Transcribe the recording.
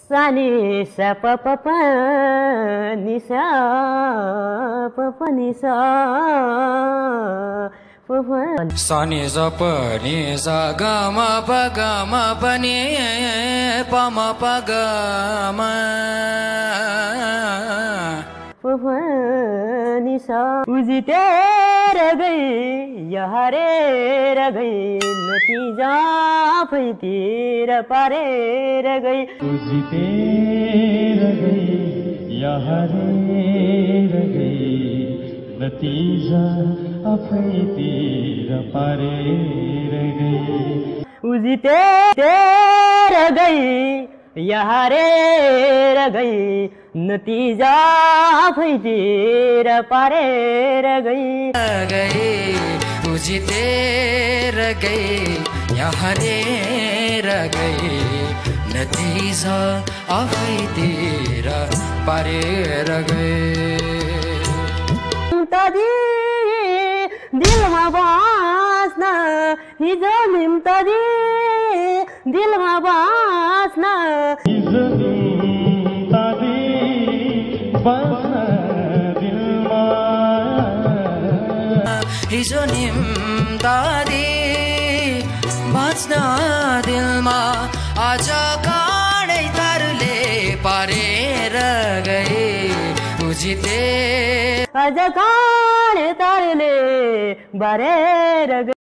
सानी सा प प प नि सा प प नि सा प प सानी सा प नि सा ग म प नि प म प ग म प प नि सा उजी तेरा गई यहाँ रे र गई नतीजा फै तेरा पारे र गई उजी तेरा गई यहाँ रे र गई नतीजा आफै तिर पारे र गई उजी तेरा गई यहाँ रे र गई नतीजा आफै तिर पारे र गई उजी तेरा गई यहाँ रे र गई नतीजा आफै तिर पारे र गई दिलमा बाँच्न हिजो निम्ता दिलमा बाँच्न हिजो निम्ता बाँच्न दिलमा हिजो निम्ता बाँच्न दिलमा आज काँडै तारले पारेर गए उजिते आज काँडै तारले बारेर गए।